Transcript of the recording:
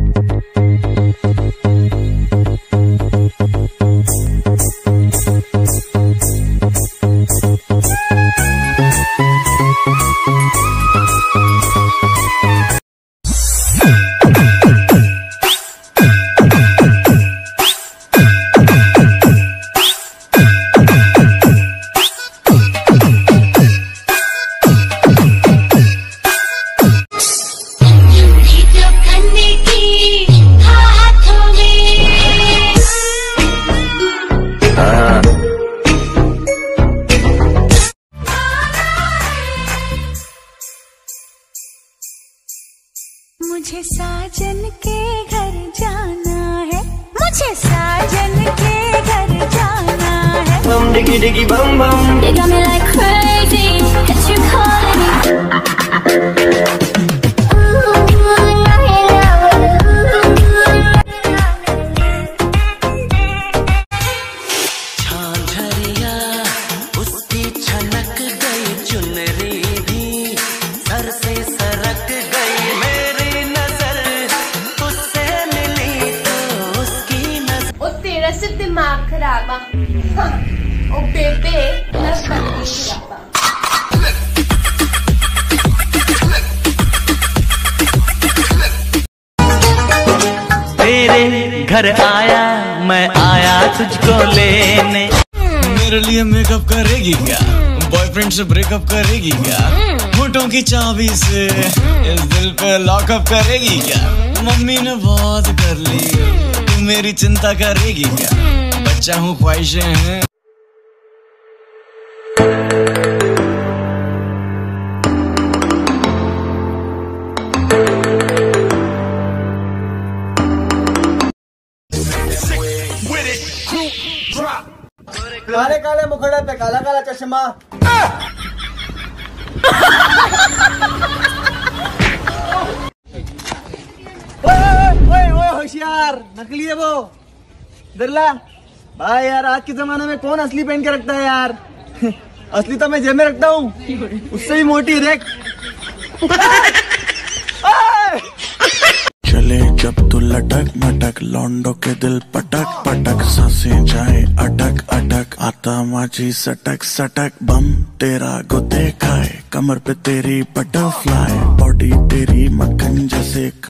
मुझे साजन के घर जाना है, मुझे साजन के घर जाना है। बम डिगी डिगी बम बम, You got me like crazy, that you calling me। Jhajharia उसकी छनक गई, चुनरी भी सर से सरक गई। मेरी नजर उससे मिली तो उसकी नजर। ओ तेरा से दिमाग खराब आ, हाँ। ओ बेबे नस तेरे घर आया मैं, आया तुझको लेने। मेरे लिए मेकअप करेगी क्या? बॉयफ्रेंड से ब्रेकअप करेगी क्या? होठों की चाबी से इस दिल पे लॉकअप करेगी क्या? मम्मी ने बहुत कर ली, तू मेरी चिंता करेगी क्या? बच्चा हूँ, ख्वाहिशें हैं। काले काले मुखड़े पे काला काला चश्मा। ओए होशियार, नकली है वो। बिरला भाई यार, आज के जमाने में कौन असली पहन के रखता है यार? असली तो मैं जेब में रखता हूँ, उससे ही मोटी देख। चले जब तू लटक मटक, लौंडो के दिल पटक पटक, सांसें जाए अटक अटक, आता माझी सटक सटक। बम तेरा गुते खाए, कमर पे तेरी बटरफ्लाई, बॉडी तेरी मक्खन जैसे।